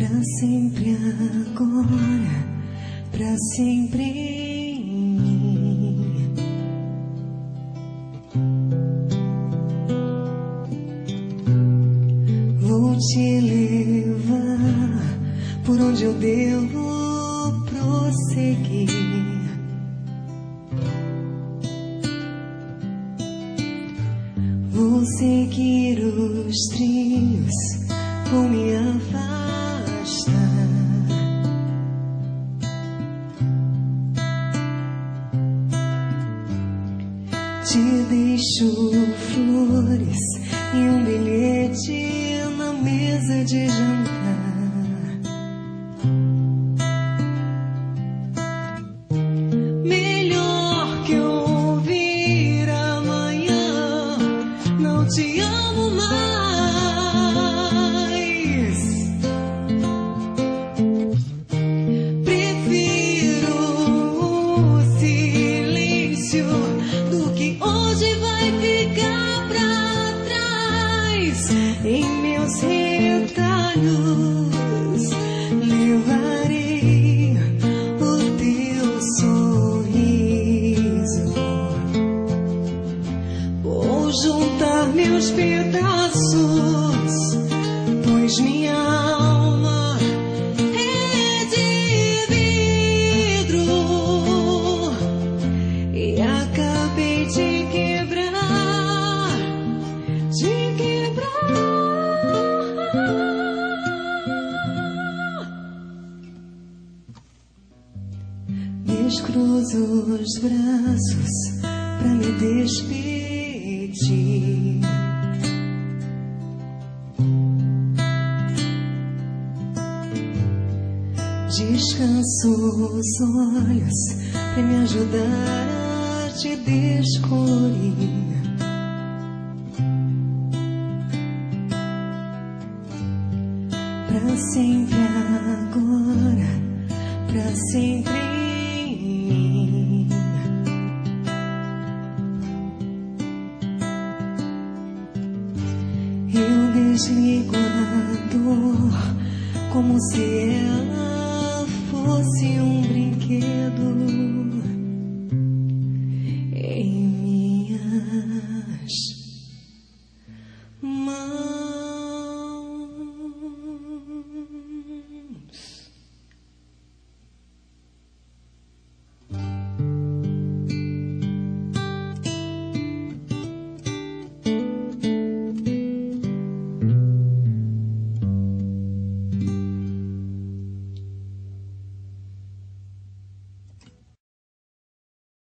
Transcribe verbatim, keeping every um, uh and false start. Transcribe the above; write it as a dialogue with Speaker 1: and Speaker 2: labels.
Speaker 1: Pra sempre agora, pra sempre em mim. Vou te levar por onde eu devo prosseguir. Vou seguir os trilhos, vou me afastar. Te deixo flores e um bilhete na mesa de jantar. Melhor que ouvir amanhã, não te amo mais. Prefiro o silêncio do que hoje vai ficar pra trás. Em meus retalhos levarei o teu sorriso. Vou juntar meus pedaços, pois minha alma é de vidro e acabei de quebrar, de quebrar. Descruzo os braços pra me despedir. Descanso os olhos pra me ajudar a te descolorir. Pra sempre agora, pra sempre em mim. Eu desligo a dor como se ela fosse um brinquedo.